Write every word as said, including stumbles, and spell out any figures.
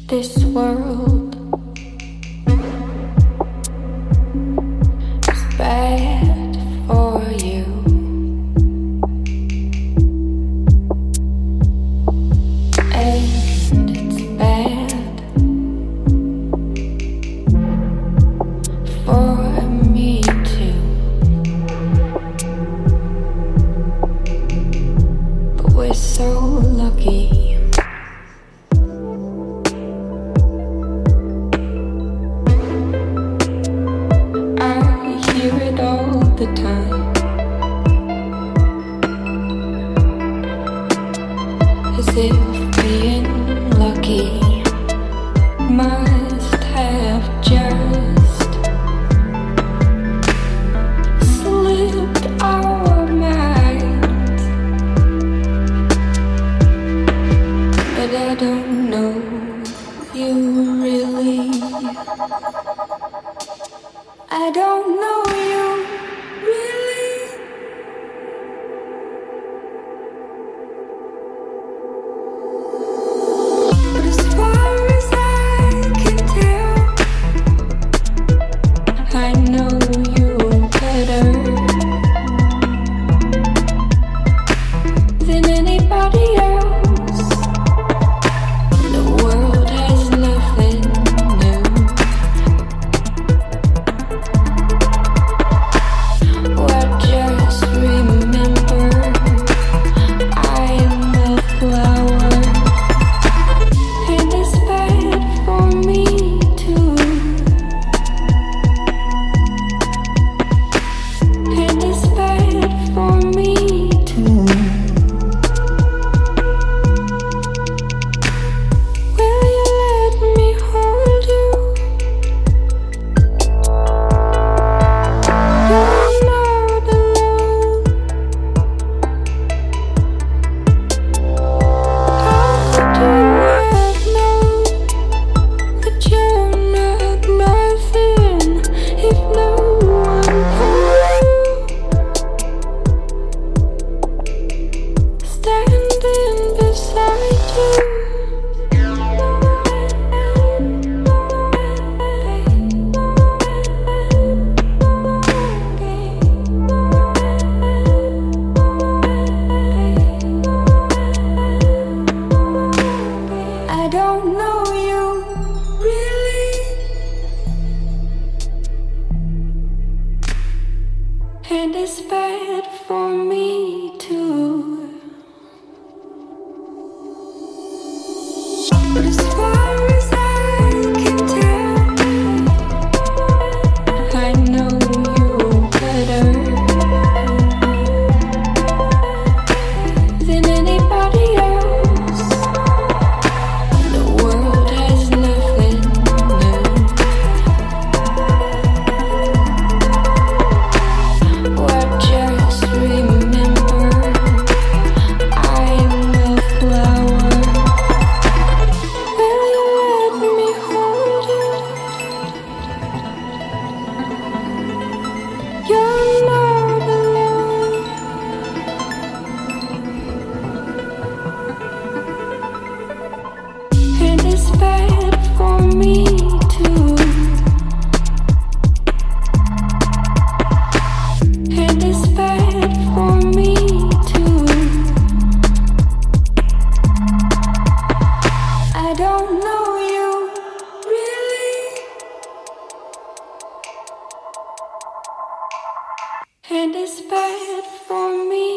This world is bad for you. And it's bad for me too. But we're so lucky. The time as if being lucky must have just slipped our minds, but I don't know you really. I don't know you. And it's bad for me too. But as far as I can tell, I know you better than anybody else. The world has nothing new. Well, just remember I'm a flower. Will you let me hold you? You're not alone. And it's bad for me too. And it's bad for me too. I don't know you really. And it's bad for me